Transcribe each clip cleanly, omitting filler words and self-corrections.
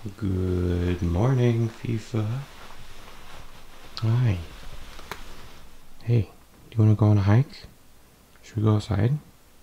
Good morning, FIFA. Hi. Hey, do you want to go on a hike? Should we go outside?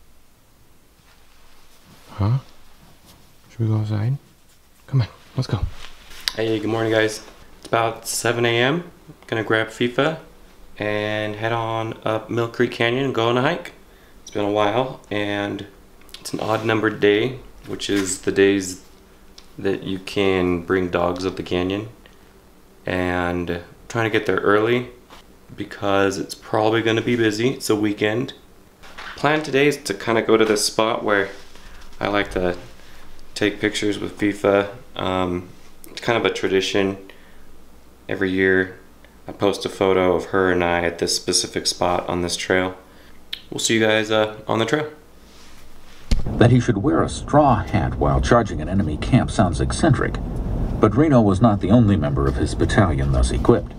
Huh? Should we go outside? Come on, let's go. Hey, good morning, guys. It's about 7 a.m. Gonna grab FIFA and head on up Mill Creek Canyon and go on a hike. It's been a while, and it's an odd numbered day, which is the days that you can bring dogs up the canyon, and trying to get there early because it's probably going to be busy. It's a weekend. Plan today is to kind of go to this spot where I like to take pictures with FIFA. It's kind of a tradition. Every year I post a photo of her and I at this specific spot on this trail. We'll see you guys on the trail. That he should wear a straw hat while charging an enemy camp sounds eccentric, but Reno was not the only member of his battalion thus equipped.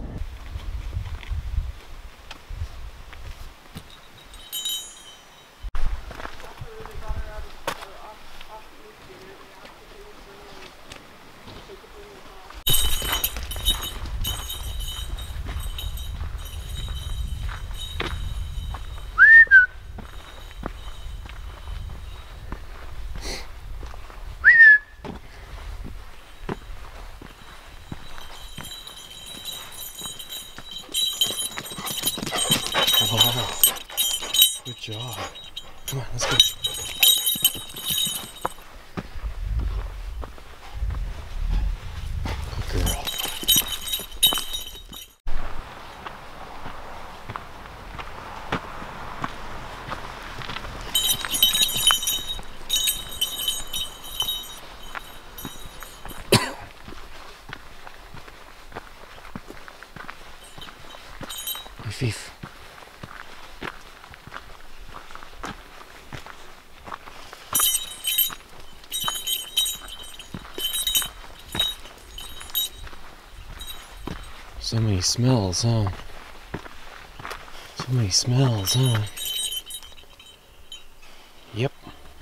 Wow, good job. Come on, let's go. Good girl. Hey, Fief. So many smells, huh? So many smells, huh? Yep.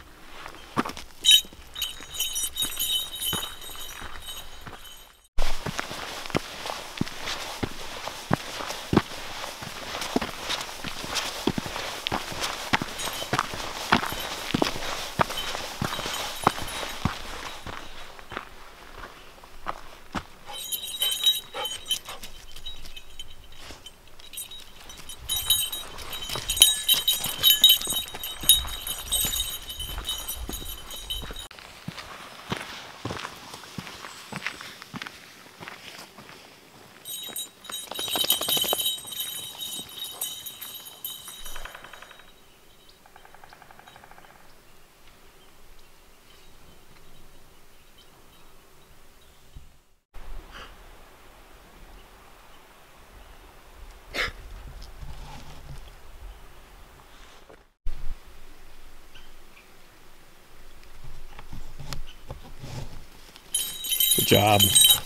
Good job.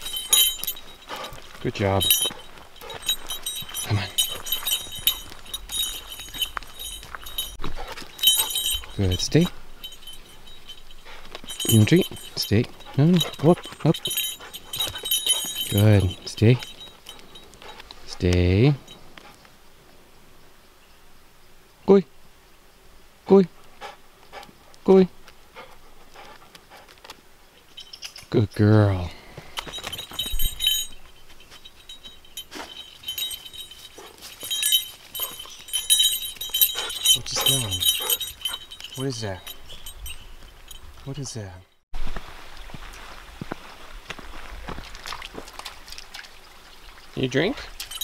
Good job. Come on. Good. Stay. You want a treat? Stay. No. Up. Good. Stay. Stay. Go. Good girl. What you smelling? What is that? What is that? You drink?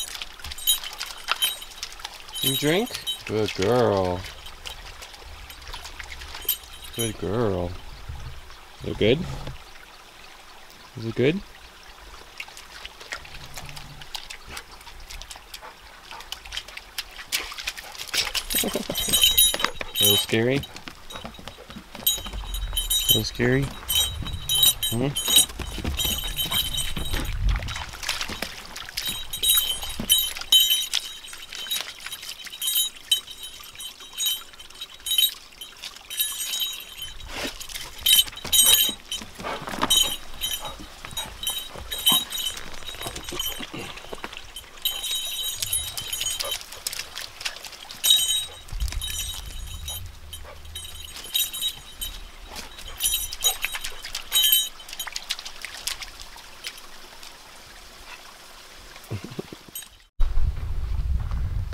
You drink? Good girl. Good girl. Is it good? Is it good? A little scary? A little scary? Hmm?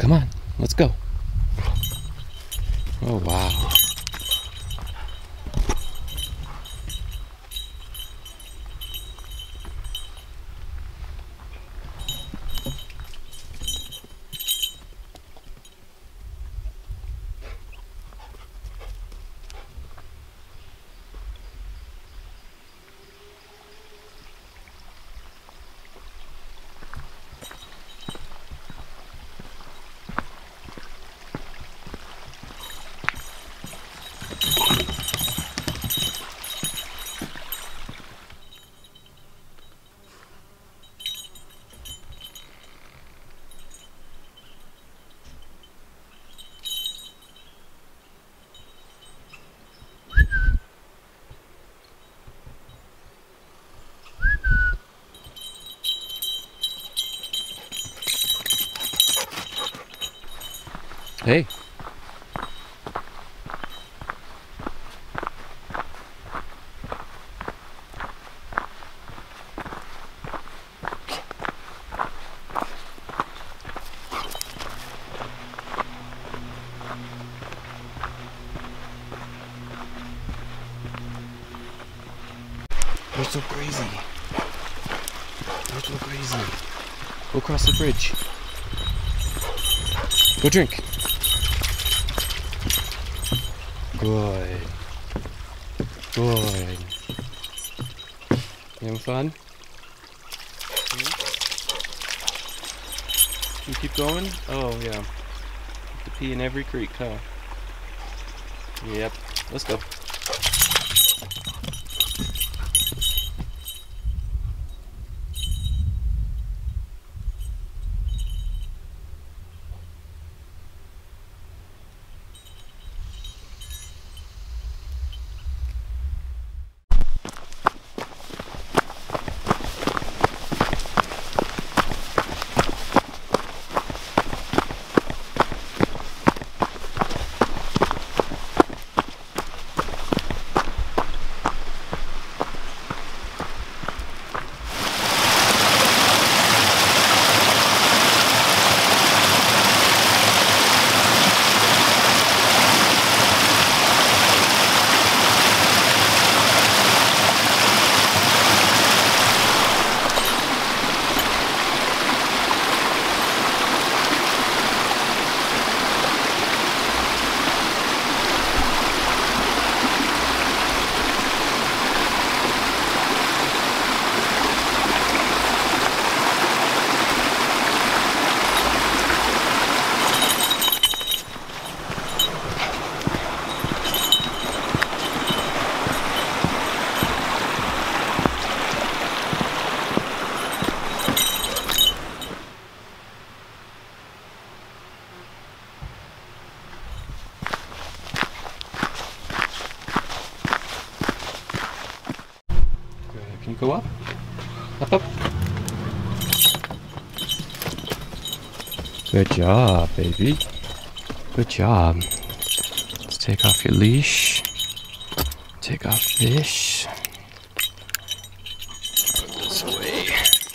Come on, let's go. Oh, wow. Hey. You're so crazy. You're so crazy. Go across the bridge. Go drink. Good. Good. You having fun? You keep going? Oh, yeah. You have to pee in every creek, huh? Yep. Let's go. Can you go up? Up, up. Good job, baby. Good job. Let's take off your leash. Take off fish. Put this away.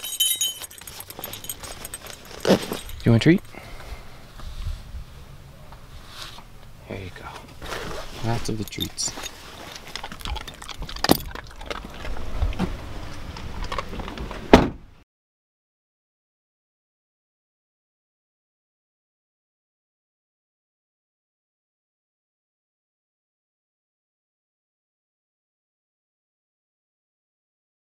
You want a treat? There you go. Lots of the treats.